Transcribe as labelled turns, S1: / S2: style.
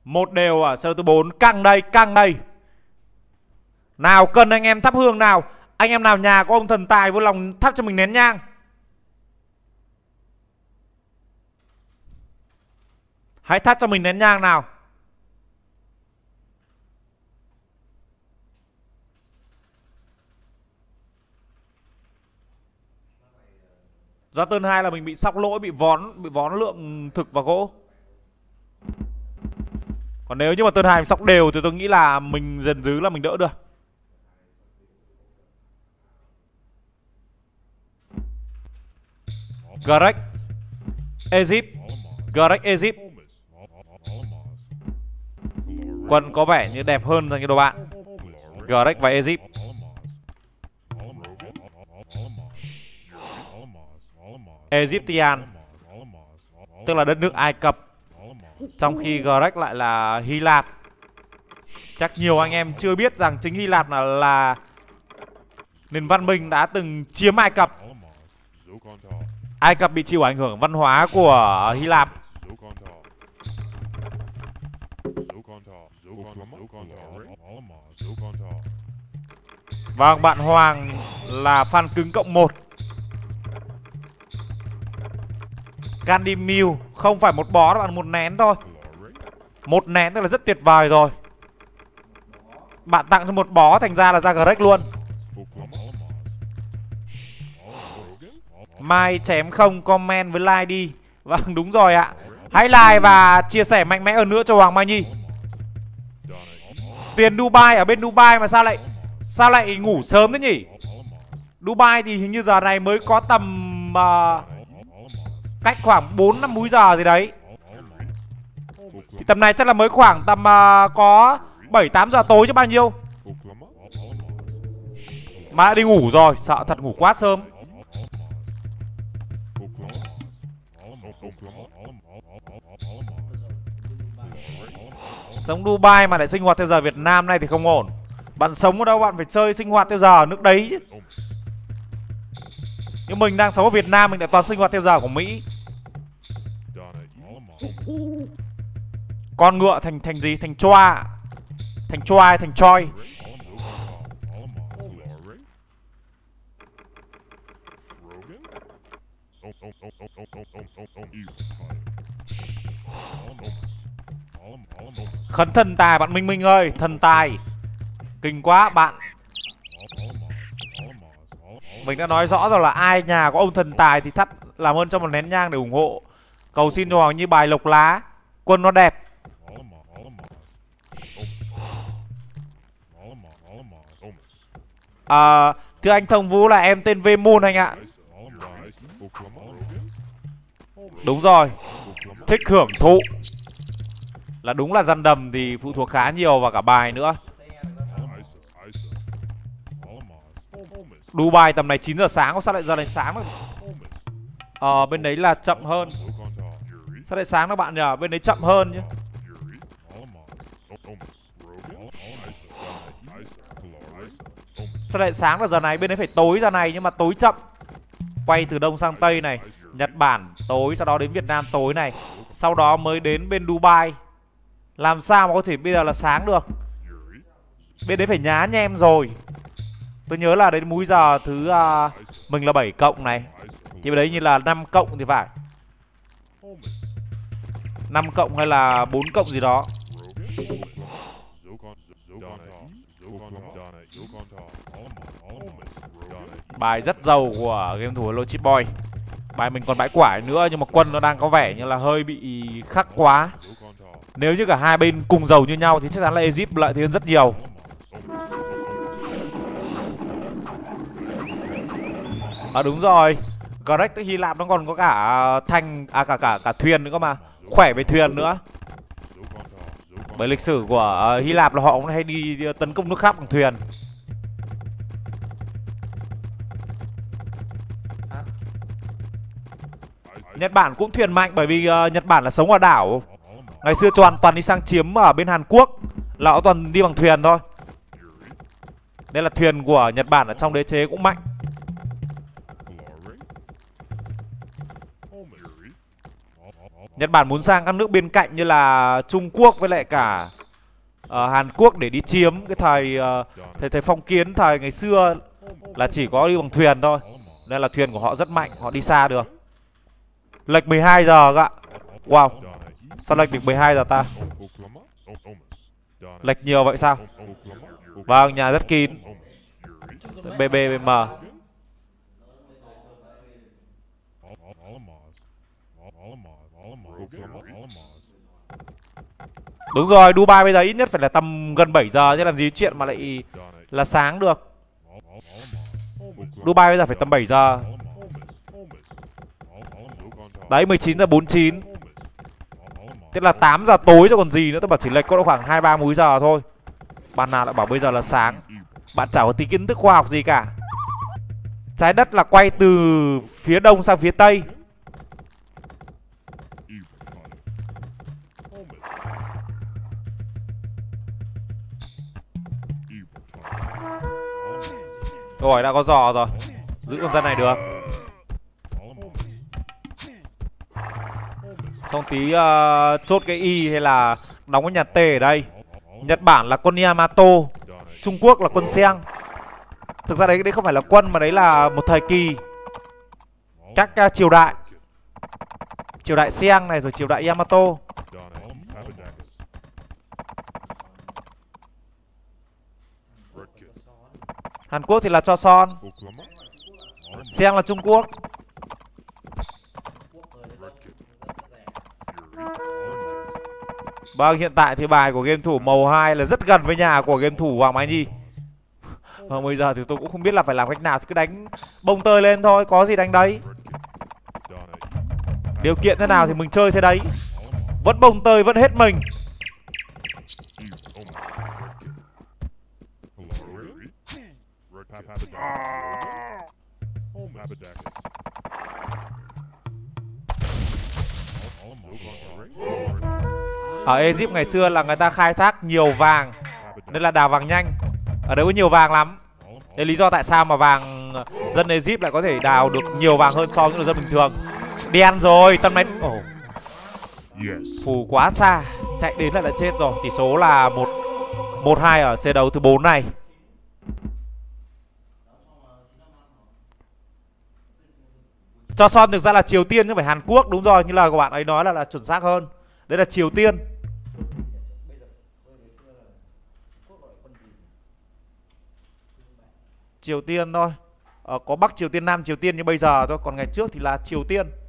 S1: Một đều à? Sơ thứ 4 căng đây, căng đây. Nào cần anh em thắp hương nào. Anh em nào nhà có ông thần tài vui lòng thắp cho mình nén nhang. Hãy thắp cho mình nén nhang nào. Do turn 2 là mình bị sóc lỗi, bị vón lượng thực và gỗ. Còn nếu như mà turn 2 mình sóc đều thì tôi nghĩ là mình dần dứ là mình đỡ được. Greg Egypt, Greg Egypt. Quân có vẻ như đẹp hơn dành cho đồ bạn. Greg và Egypt. Egyptian, tức là đất nước Ai Cập, trong khi Greg lại là Hy Lạp. Chắc nhiều anh em chưa biết rằng chính Hy Lạp là nền văn minh đã từng chiếm Ai Cập. Ai Cập bị chịu ảnh hưởng văn hóa của Hy Lạp. Vâng, bạn Hoàng là fan cứng cộng 1. Candy Meal không phải một bó đâu bạn, một nén thôi. Một nén tức là rất tuyệt vời rồi. Bạn tặng cho một bó thành ra là ra Greg luôn. Mai chém không comment với like đi. Vâng đúng rồi ạ. Hãy like và chia sẻ mạnh mẽ hơn nữa cho Hoàng Mai Nhi. Tiền Dubai ở bên Dubai mà sao lại ngủ sớm thế nhỉ? Dubai thì hình như giờ này mới có tầm cách khoảng 4-5 múi giờ gì đấy. Thì tầm này chắc là mới khoảng tầm có 7-8 giờ tối chứ bao nhiêu. Mà đã đi ngủ rồi, sợ thật ngủ quá sớm. Sống Dubai mà lại sinh hoạt theo giờ Việt Nam này thì không ổn. Bạn sống ở đâu bạn phải chơi sinh hoạt theo giờ ở nước đấy chứ. Nhưng mình đang sống ở Việt Nam, mình lại toàn sinh hoạt theo giờ của Mỹ. Con ngựa thành gì? Thành choa. Thành choai, thành choi. Khấn thần tài bạn Minh Minh ơi. Thần tài kinh quá bạn. Mình đã nói rõ rồi là ai nhà có ông thần tài thì thắp làm ơn cho một nén nhang để ủng hộ. Cầu xin cho Hoàng như bài lộc lá. Quân nó đẹp. Thưa anh Thông Vũ là em tên V Moon anh ạ. Đúng rồi. Thích hưởng thụ. Là đúng là răn đầm thì phụ thuộc khá nhiều vào cả bài nữa. Dubai tầm này 9 giờ sáng, có sao lại giờ này sáng được? Bên đấy là chậm hơn. Sao lại sáng các bạn nhỉ? Bên đấy chậm hơn chứ. Sao lại sáng là giờ này? Bên đấy phải tối giờ này nhưng mà tối chậm. Quay từ Đông sang Tây này. Nhật Bản tối, sau đó đến Việt Nam tối này. Sau đó mới đến bên Dubai. Làm sao mà có thể bây giờ là sáng được? Bên đấy phải nhá nhem rồi. Tôi nhớ là đến múi giờ thứ mình là 7 cộng này. Thì bên đấy như là 5 cộng thì phải. 5 cộng hay là 4 cộng gì đó. Bài rất giàu của game thủ Hello Chip Boy. Bài mình còn bãi quả nữa nhưng mà quân nó đang có vẻ như là hơi bị khắc quá. Nếu như cả hai bên cùng giàu như nhau thì chắc chắn là Egypt lợi thế hơn rất nhiều. Đúng rồi. Greg tới Hy Lạp nó còn có cả thành cả thuyền nữa cơ mà. Khỏe về thuyền nữa. Bởi lịch sử của Hy Lạp là họ cũng hay đi tấn công nước khác bằng thuyền. Nhật Bản cũng thuyền mạnh bởi vì Nhật Bản là sống ở đảo. Ngày xưa toàn đi sang chiếm ở bên Hàn Quốc là họ toàn đi bằng thuyền thôi. Đây là thuyền của Nhật Bản ở trong đế chế cũng mạnh. Nhật Bản muốn sang các nước bên cạnh như là Trung Quốc với lại cả Hàn Quốc để đi chiếm cái thời phong kiến thời ngày xưa là chỉ có đi bằng thuyền thôi. Nên là thuyền của họ rất mạnh, họ đi xa được. Lệch 12 giờ các ạ. Wow, sao lệch được 12 giờ ta? Lệch nhiều vậy sao? Vâng, nhà rất kín. BBM. Đúng rồi, Dubai bây giờ ít nhất phải là tầm gần 7 giờ chứ làm gì chuyện mà lại là sáng được. Dubai bây giờ phải tầm 7 giờ. Đấy, 19 giờ 49. Tức là 8 giờ tối chứ còn gì nữa. Tôi bảo chỉ lệch có khoảng 2-3 múi giờ thôi. Bạn nào lại bảo bây giờ là sáng. Bạn chả có tí kiến thức khoa học gì cả. Trái đất là quay từ phía đông sang phía tây. Rồi, đã có giò rồi. Giữ con dân này được. Xong tí chốt cái Y hay là đóng cái nhà T ở đây. Nhật Bản là quân Yamato, Trung Quốc là quân Seang. Thực ra đấy không phải là quân mà đấy là một thời kỳ. Các triều đại. Triều đại Seang này rồi triều đại Yamato. Hàn Quốc thì là Choson. Seang là Trung Quốc. Vâng, hiện tại thì bài của game thủ màu 2 là rất gần với nhà của game thủ Hoàng Mai Nhi. Vâng, bây giờ thì tôi cũng không biết là phải làm cách nào thì cứ đánh bông tơi lên thôi, có gì đánh đấy. Điều kiện thế nào thì mình chơi thế đấy. Vẫn bông tơi, vẫn hết mình. Ở Egypt ngày xưa là người ta khai thác nhiều vàng nên là đào vàng nhanh. Ở đấy có nhiều vàng lắm. Đấy lý do tại sao mà dân Egypt lại có thể đào được nhiều vàng hơn so với người dân bình thường. Đen rồi, tân máy. Phù quá xa. Chạy đến là đã chết rồi. Tỷ số là 1-2 ở trận đấu thứ 4 này. Choson thực ra là Triều Tiên chứ không phải Hàn Quốc. Đúng rồi, như là các bạn ấy nói là chuẩn xác hơn. Đấy là Triều Tiên. Triều Tiên thôi. Có Bắc Triều Tiên, Nam Triều Tiên như bây giờ thôi. Còn ngày trước thì là Triều Tiên.